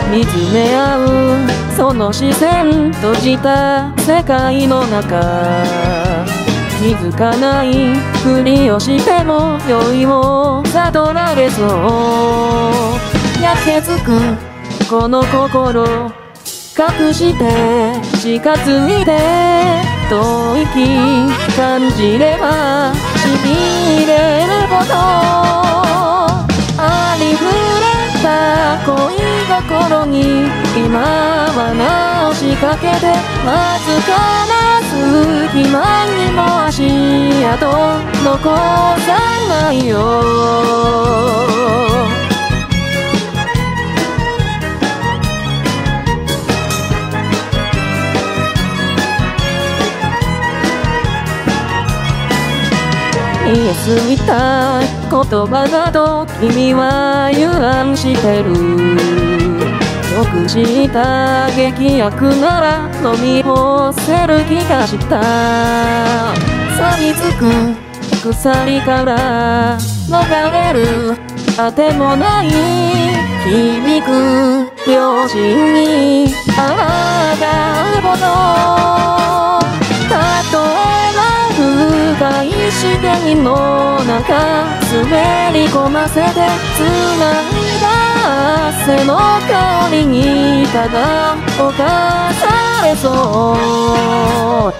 見つめ合うその視線、閉じた世界の中、気づかないふりをしても酔いを悟られそう。焼けつくこの心隠して近づいて遠い息感じればしびれるほど、ありふれた恋心に今はなお仕掛けて、わずかな隙間にも足跡残さないよ。言い過ぎた言葉など君は油断してる。よく知った劇薬なら飲み干せる気がした。錆びつく鎖から逃れるあてもない響く両親に抗うほど、たとえば深い視点の中滑り込ませて繋いだ汗の香りにただ侵されそう。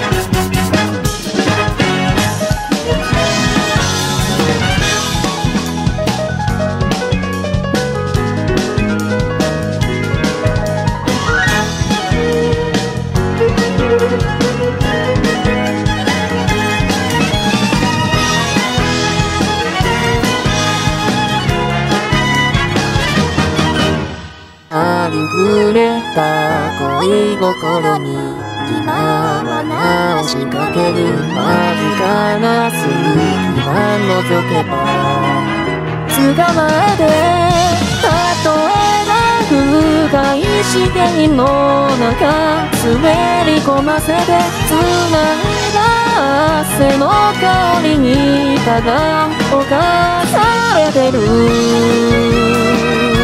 ありふれた恋心に今はなお仕掛ける、わずかな隙間覗けば捕まえて、たとえば深い視点の中滑り込ませて繋いだ汗の香りにただ侵されてる。